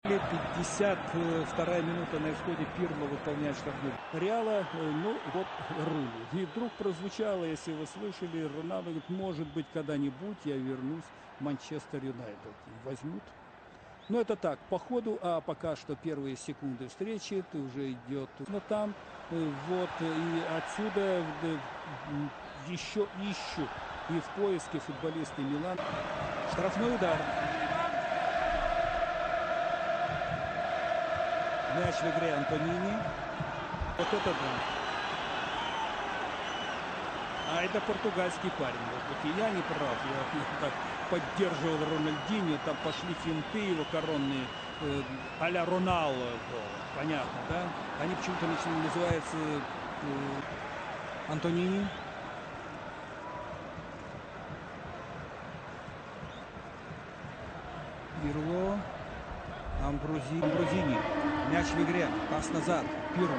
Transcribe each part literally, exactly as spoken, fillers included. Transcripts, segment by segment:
пятьдесят вторая минута, на исходе Пирло выполняет штрафную. Реала, ну вот рулит. И вдруг прозвучало, если вы слышали, Роналду говорит, может быть, когда-нибудь я вернусь в Манчестер Юнайтед. Возьмут. Но это так, по ходу, а пока что первые секунды встречи, ты уже идет. Но там, вот, и отсюда еще ищут. И в поиске футболисты Милан. Штрафной удар. Мяч в игре Антонини. Вот это да. А это португальский парень. Вот и я не прав. Я, я так поддерживал Рональдинho. Там пошли финты его коронные. Э, а-ля Роналдо. Понятно, да? Они почему-то называются э, Антонини. Пирло. Амбрози... Амброзини. Мяч в игре. Пас назад. Пирло.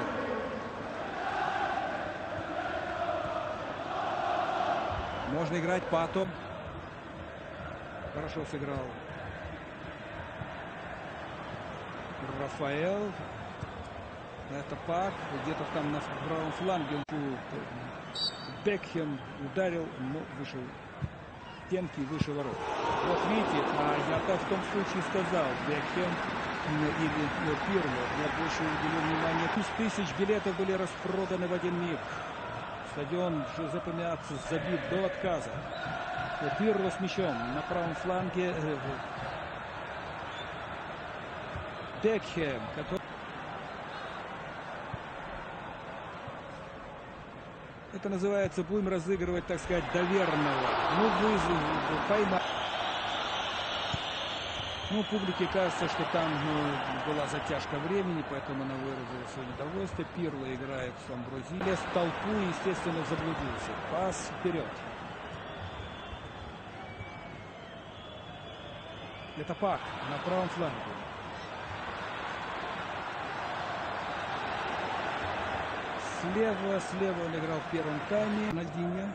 Можно играть Пато. Хорошо сыграл Рафаэл. Это Пак. Где-то там на правом фланге Бекхем ударил, но вышел стенки и выше ворот. Вот видите, а я так в том случае сказал, Бекхем или Пирло, я больше уделил внимание. Тысяч билетов были распроданы в один миг. Стадион Жозепе Меаццо забит до отказа. Пирло с мячом на правом фланге. Бекхем, который... Это называется, будем разыгрывать, так сказать, доверного. Ну, вы поймали. Ну, публике кажется, что там ну, была затяжка времени, поэтому она выразила свое недовольство. Пирло играет с Амбрози. Лез в толпу и, естественно, заблудился. Пас вперед. Это Пак на правом фланге. Слева, слева он играл в первом тайме. Рональдинho.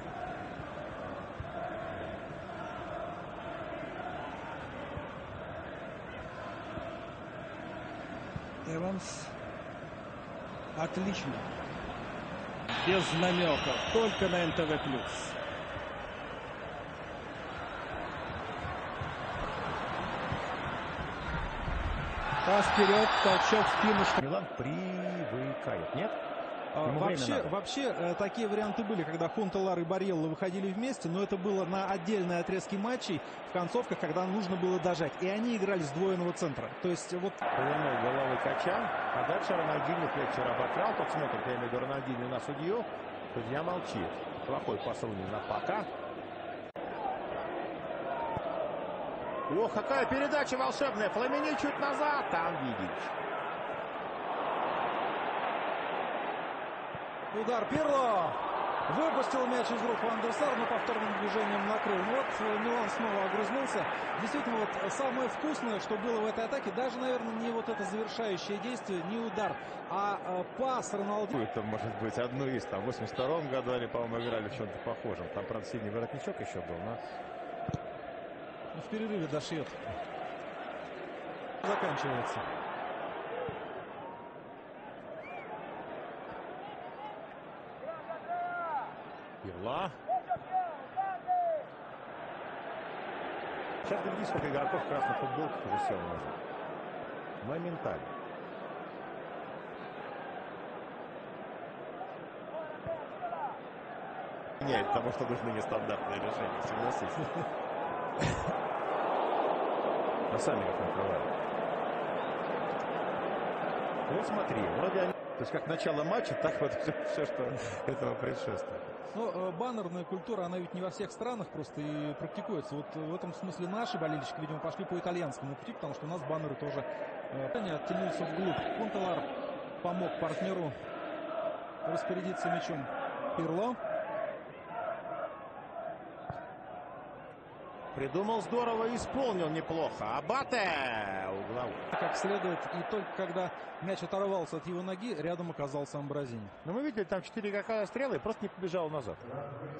Эванс. Отлично. Без намеков. Только на эн тэ вэ плюс. Пас вперед, толчок в спину. Милан привыкает, нет? А, вообще, вообще э, такие варианты были, когда Хунтелар и Барелло выходили вместе, но это было на отдельные отрезки матчей, в концовках, когда нужно было дожать. И они играли с двойного центра. То есть вот... Повернул головой Качан, а дальше Рональдинho Флетчер обокрал. Тот смотрит, я имею в виду Рональдинho на судью. Судья молчит. Плохой посыльный на Пака. Ох, какая передача волшебная. Фламини чуть назад. Там Видич. Удар Пирло. Выпустил мяч из рук Ван дер Сар, но повторным движением накрыл. Ну вот Милан снова огрызнулся. Действительно, вот самое вкусное, что было в этой атаке, даже, наверное, не вот это завершающее действие, не удар, а э, пас Роналду. Это может быть одно из, там, в восемьдесят втором году они, по-моему, играли в чем-то похожем. Там, правда, синий воротничок еще был, но... В перерыве дошьет. Заканчивается. Пирло. Сейчас видите, сколько игроков в красных футболках уже сел назад. Моментально. Нет, потому что нужны нестандартные решения, согласитесь. А сами как накрывают. Вот смотри, вроде они... То есть как начало матча, так вот все, все что этого предшествует. Ну, баннерная культура, она ведь не во всех странах просто и практикуется. Вот в этом смысле наши болельщики, видимо, пошли по итальянскому пути, потому что у нас баннеры тоже э, оттянулись вглубь. Хунтелар помог партнеру распорядиться мячом. Пирло. Придумал здорово, исполнил неплохо. Абате угловой. Как следует, и только когда мяч оторвался от его ноги, рядом оказался Амброзини. Но мы видели, там четыре игрока стрелы и просто не побежал назад.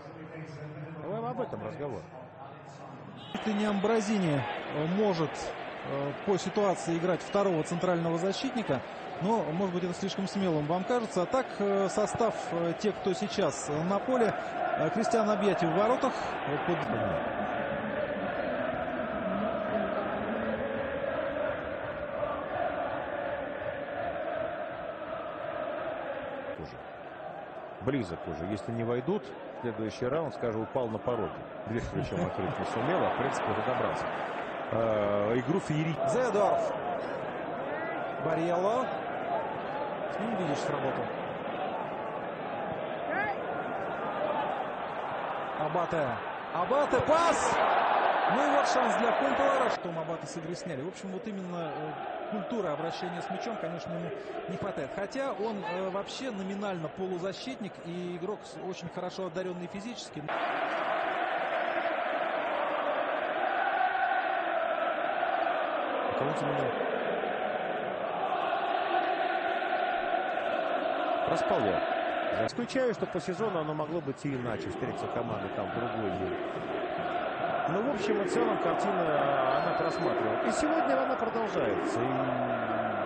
Об этом разговор. Если не Амброзини может э, по ситуации играть второго центрального защитника. Но, может быть, это слишком смелым вам кажется. А так, э, состав э, тех, кто сейчас на поле. Э, Кристиан Абьяти в воротах. Э, под... Уже. Близок уже. Если не войдут, следующий раунд, скажу, упал на пороге. Дверь ключом открыть не сумел, а в принципе уже добрался. Э, игру феерии. Зедорф. Барьелло. С ним, видишь, сработал. Абате. Абате, пас! Ну и вот шанс для Кунталара, что Абате с игры сняли. В общем, вот именно э, культуры обращения с мячом, конечно, ему не хватает. Хотя он э, вообще номинально полузащитник и игрок очень хорошо одаренный физически. Кого тебе проспал я. Исключаю, что по сезону оно могло быть и иначе. Встретиться команды там в другой день. Но в общем и целом картина она просматривает. И сегодня она продолжается. И